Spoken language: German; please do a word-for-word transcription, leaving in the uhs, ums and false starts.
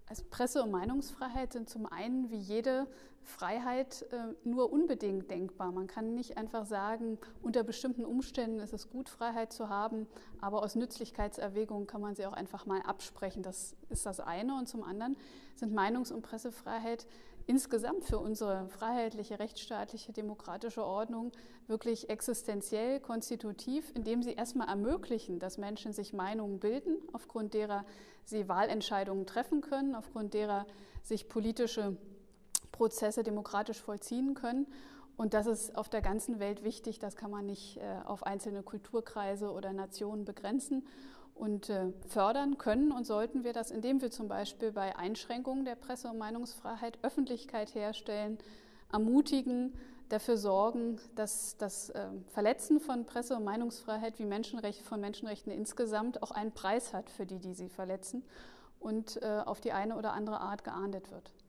Also Presse- und Meinungsfreiheit sind zum einen wie jede Freiheit äh, nur unbedingt denkbar. Man kann nicht einfach sagen, unter bestimmten Umständen ist es gut, Freiheit zu haben, aber aus Nützlichkeitserwägungen kann man sie auch einfach mal absprechen. Das ist das eine. Und zum anderen sind Meinungs- und Pressefreiheit insgesamt für unsere freiheitliche, rechtsstaatliche, demokratische Ordnung wirklich existenziell, konstitutiv, indem sie erstmal ermöglichen, dass Menschen sich Meinungen bilden, aufgrund derer sie Wahlentscheidungen treffen können, aufgrund derer sich politische Prozesse demokratisch vollziehen können. Und das ist auf der ganzen Welt wichtig. Das kann man nicht äh, auf einzelne Kulturkreise oder Nationen begrenzen. Und äh, fördern können und sollten wir das, indem wir zum Beispiel bei Einschränkungen der Presse- und Meinungsfreiheit Öffentlichkeit herstellen, ermutigen, dafür sorgen, dass das äh, Verletzen von Presse- und Meinungsfreiheit wie Menschenrecht, von Menschenrechten insgesamt auch einen Preis hat für die, die sie verletzen und äh, auf die eine oder andere Art geahndet wird.